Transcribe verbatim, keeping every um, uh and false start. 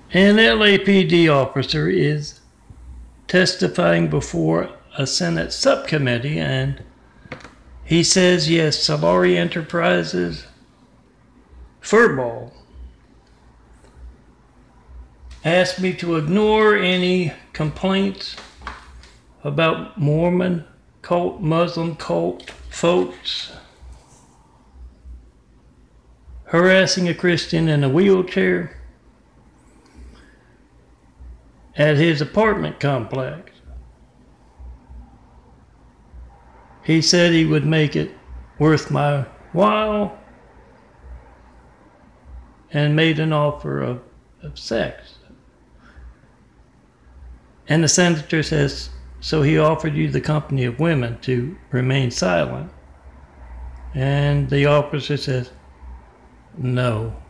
An L A P D officer is testifying before a Senate subcommittee, and he says, yes, Solari Enterprises Furball asked me to ignore any complaints about Mormon cult, Muslim cult folks harassing a Christian in a wheelchair at his apartment complex. He said he would make it worth my while and made an offer of, of sex. And the senator says, so he offered you the company of women to remain silent. And the officer says, no.